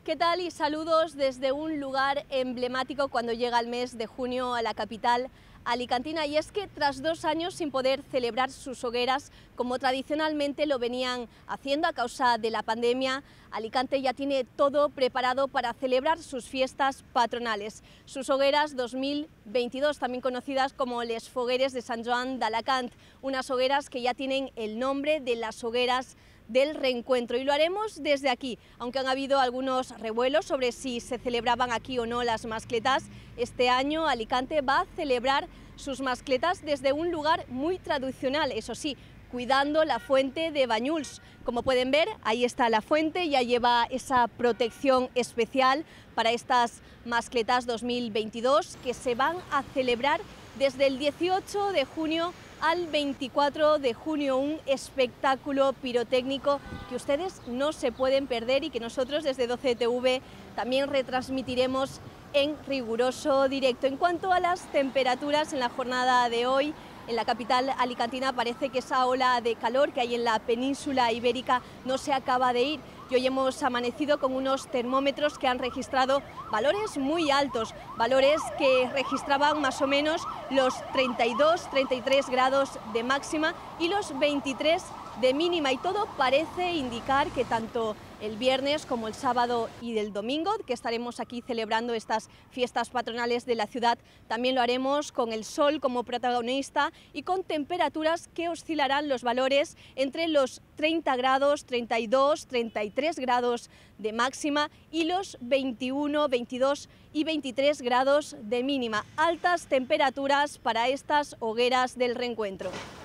¿Qué tal? Y saludos desde un lugar emblemático cuando llega el mes de junio a la capital alicantina. Y es que tras 2 años sin poder celebrar sus hogueras como tradicionalmente lo venían haciendo a causa de la pandemia, Alicante ya tiene todo preparado para celebrar sus fiestas patronales. Sus hogueras 2022, también conocidas como Les Fogueres de Sant Joan d'Alacant, unas hogueras que ya tienen el nombre de las hogueras del reencuentro, y lo haremos desde aquí. Aunque han habido algunos revuelos sobre si se celebraban aquí o no las mascletas, este año Alicante va a celebrar sus mascletas desde un lugar muy tradicional, eso sí, cuidando la fuente de Banyuls. Como pueden ver, ahí está la fuente, ya lleva esa protección especial para estas mascletas 2022 que se van a celebrar desde el 18 de junio al 24 de junio, un espectáculo pirotécnico que ustedes no se pueden perder y que nosotros desde 12TV también retransmitiremos en riguroso directo. En cuanto a las temperaturas en la jornada de hoy, en la capital alicantina parece que esa ola de calor que hay en la península ibérica no se acaba de ir. Y hoy hemos amanecido con unos termómetros que han registrado valores muy altos, valores que registraban más o menos los 32, 33 grados de máxima y los 23 de mínima, y todo parece indicar que tanto el viernes como el sábado y el domingo, que estaremos aquí celebrando estas fiestas patronales de la ciudad, también lo haremos con el sol como protagonista y con temperaturas que oscilarán los valores entre los 30 grados, 32, 33 grados de máxima y los 21, 22 y 23 grados de mínima. Altas temperaturas para estas hogueras del reencuentro.